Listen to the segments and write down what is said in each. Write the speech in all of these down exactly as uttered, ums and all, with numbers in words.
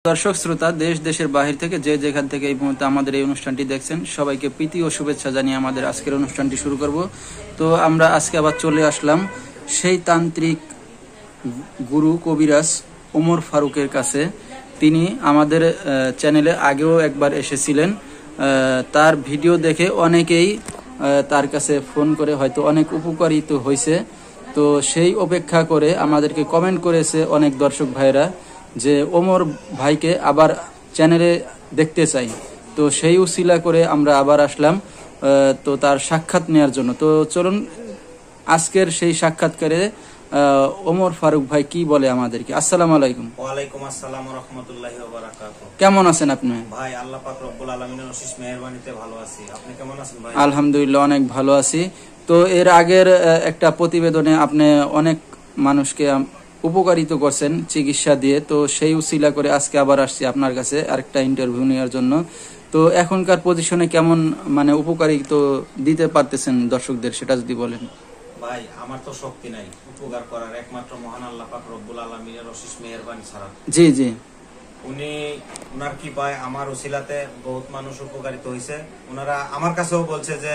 দর্শক শ্রোতা, দেশ দেশের বাহির থেকে যে যেখান থেকে এই মুহূর্তে আমাদের এই অনুষ্ঠানটি দেখছেন, সবাইকে প্রীতি ও শুভেচ্ছা জানিয়ে আমাদের আজকের অনুষ্ঠানটি শুরু করব। তো আমরা আজকে আবার চলে আসলাম সেই তান্ত্রিক গুরু কবিরাজ ওমর ফারুকের কাছে। তিনি আমাদের চ্যানেলে আগেও একবার এসেছিলেন। তার ভিডিও দেখে অনেকেই তার কাছে ফোন করে হয়তো অনেক উপকারিত হয়েছে। তো সেই অপেক্ষা করে আমাদেরকে কমেন্ট করেছে অনেক দর্শক ভাইরা যে ওমর ভাইকে আবার চ্যানেলে দেখতে চাই। তো সেই উসিলা করে আমরা আবার আসলাম তো তার সাক্ষাৎ নেওয়ার জন্য। তো চলুন আজকের সেই সাক্ষাৎকারে ওমর ফারুক ভাই কি বলে আমাদেরকে। আসসালামু আলাইকুম। ওয়ালাইকুম আসসালাম ওয়া রাহমাতুল্লাহি ওয়া বারাকাতুহু। কেমন আছেন আপনি? ভাই আল্লাহ পাক রব্বুল আলামিনের অশেষ মেহেরবানিতে ভালো আছি। আপনি কেমন আছেন ভাই? আলহামদুলিল্লাহ অনেক ভালো আছি। তো এর আগের একটা প্রতিবেদনে আপনি অনেক মানুষকে উপকারিত করছেন চিকিৎসা দিয়ে। তো সেই উসিলা করে আজকে আবার আসছি আপনার কাছে আরেকটা ইন্টারভিউ নেওয়ার জন্য। তো এখনকার পজিশনে কেমন মানে উপকারিত দিতে পারতেছেন দর্শকদের, সেটা যদি বলেন। ভাই আমার তো শক্তি নাই উপকার করার, একমাত্র মহান আল্লাহ পাক রব্বুল আলামিনের অশেষ মেহেরবানি ছাড়া। জি জি, উনি উনার কৃপায় আমার উসিলাতে বহুত মানুষ উপকারিত হয়েছে। ওনারা আমার কাছেও বলছে যে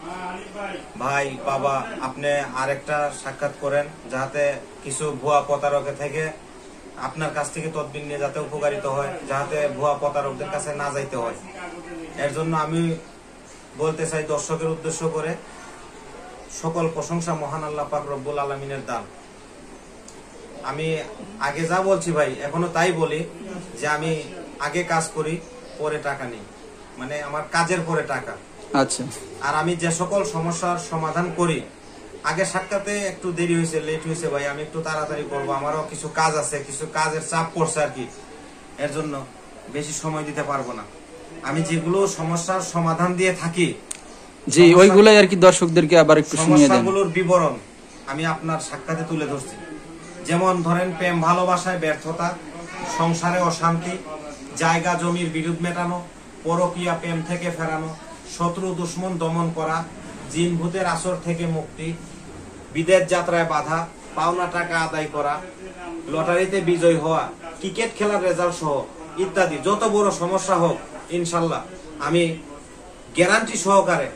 ভাই বাবা আপনি আরেকটা সাক্ষাৎ করেন, যাতে কিছু ভুয়া প্রতারক থেকে আপনার কাছ থেকে তদবির নিয়ে যাতে উপকারিত হয়, যাতে ভুয়া প্রতারকদের কাছে না যাইতে হয়। এর জন্য আমি বলতে চাই দর্শকের উদ্দেশ্য করে, সকল প্রশংসা মহান আল্লাহ পাক রব্বুল আলামিনের দান। আমি আগে যা বলছি ভাই এখনো তাই বলি যে আমি আগে কাজ করি পরে টাকা নেই, মানে আমার কাজের পরে টাকা। আচ্ছা। আর আমি যে সকল সমস্যার সমাধান করি, আগে সাক্ষাতে একটু দেরি হয়েছে, লেট হয়েছে ভাই, আমি একটু তাড়াতাড়ি করবো, আমারও কিছু কাজ আছে, কিছু কাজের চাপ পড়ছে আর কি, এর জন্য বেশি সময় দিতে পারবো না। আমি যেগুলো সমস্যার সমাধান দিয়ে থাকি, জি ওইগুলাই আর কি দর্শকদেরকে আবার একটু শুনিয়ে দেন। সমস্যাগুলোর বিবরণ আমি আপনার সাক্ষাতে তুলে ধরছি। যেমন ধরেন প্রেম ভালোবাসায় ব্যর্থতা, সংসারে অশান্তি, জায়গা জমির বিরোধ মেটানো, পরকীয়া প্রেম থেকে ফেরানো, শত্রু দুশ্মন দমন করা, জিন ভূতের আসর থেকে মুক্তি, বিদেশ যাত্রায় বাধা, পাওনা টাকা আদায় করা, লটারিতে বিজয় হওয়া, ক্রিকেট খেলার রেজাল্ট সহ ইত্যাদি যত বড় সমস্যা হোক ইনশাল্লাহ আমি গ্যারান্টি সহকারে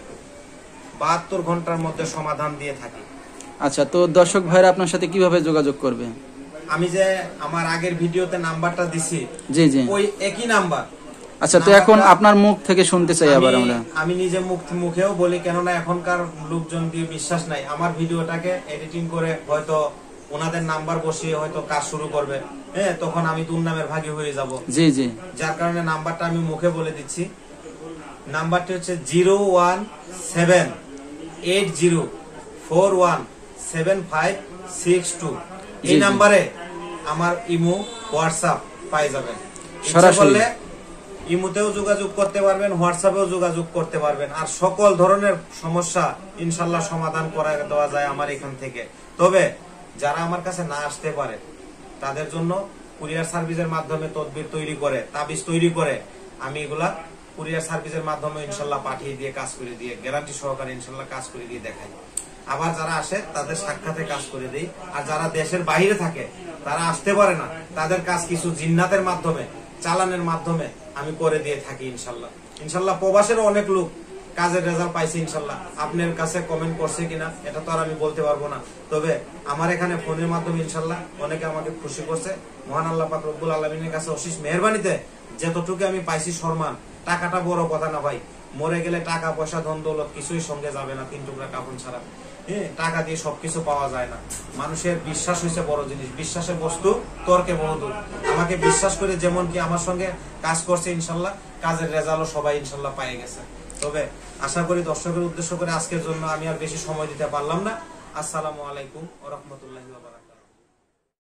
বাহাত্তর ঘন্টার মধ্যে সমাধান দিয়ে থাকি। আচ্ছা, তো দর্শক ভাইরা আপনার সাথে কিভাবে যোগাযোগ করবে? আমি যে আমার আগের ভিডিওতে নাম্বারটা দিছি, জি জি ওই একই নাম্বার। আচ্ছা, তো এখন আপনার মুখ থেকে শুনতে চাই আবার আমরা। আমি নিজে মুখ মুখেও বলি, কেননা এখনকার লোকজন দিয়ে বিশ্বাস নাই। আমার ভিডিওটাকে এডিটিং করে হয়তো ওনাদের নাম্বার বসিয়ে হয়তো কাজ শুরু করবে, হ্যাঁ, তখন আমি দুর্নামের ভাগী হয়ে যাব। জি জি, যার কারণে নাম্বারটা আমি মুখে বলে দিচ্ছি। নাম্বারটি হচ্ছে zero one seven eight zero four one seven five six two. এই নাম্বারে আমার ইমো হোয়াটসঅ্যাপ পাই যাবেন। সরাসরি ইমোতেও যোগাযোগ করতে পারবেন, হোয়াটসঅ্যাপেও যোগাযোগ করতে পারবেন। আর সকল ধরনের সমস্যা ইনশাল্লাহ সমাধান করে দেওয়া যায় আমার এখান থেকে। তবে যারা আমার কাছে না আসতে পারে তাদের জন্য কুরিয়ার সার্ভিসের মাধ্যমে তদবির তৈরি করে, তাবিজ তৈরি করে আমি এগুলা কুরিয়ার সার্ভিসের মাধ্যমে ইনশাল্লাহ পাঠিয়ে দিয়ে কাজ করে দিয়ে গ্যারান্টি সহকারে ইনশাল্লাহ কাজ করে দিয়ে দেখাই। আবার যারা আসে তাদের সাক্ষাতে কাজ করে দেই। আর যারা দেশের বাইরে থাকে তারা আসতে পারে না, তাদের কাজ কিছু জিন্নাতের মাধ্যমে চালানের মাধ্যমে আমি করে দিয়ে থাকি ইনশাল্লাহ। ইনশাল্লাহ প্রবাসেরও অনেক লোক কাজের রেজাল্ট পাইছে ইনশাল্লাহ। আপনার কাছে কমেন্ট করছে কিনা এটা তো আর আমি বলতে পারবো না, তবে আমার এখানে ফোনের মাধ্যমে ইনশাল্লাহ অনেকে আমাকে খুশি করছে। মহান আল্লাহ পাক রব্বুল আলামিনের কাছে অশেষ মেহেরবানিতে যতটুকু আমি পাইছি সম্মান, টাকাটা বড় কথা না ভাই, মরে গেলে টাকা পয়সা ধন দৌলত কিছুই সঙ্গে যাবে না, তিন টুকরা কাপড় ছাড়া। হ্যাঁ, টাকা দিয়ে সবকিছু পাওয়া যায় না। মানুষের বিশ্বাস হয়েছে বড় জিনিস, বিশ্বাসের বস্তু তর্কে বহুদূর। আমাকে বিশ্বাস করে যেমন কি আমার সঙ্গে কাজ করছে ইনশাল্লাহ, কাজের রেজাল্টও সবাই ইনশাল্লাহ পাই গেছে। তবে আশা করি দর্শকের উদ্দেশ্য করে আজকের জন্য আমি আর বেশি সময় দিতে পারলাম না। আসসালামু আলাইকুম ওয়া রাহমাতুল্লাহি ওয়া বারাকাতুহু।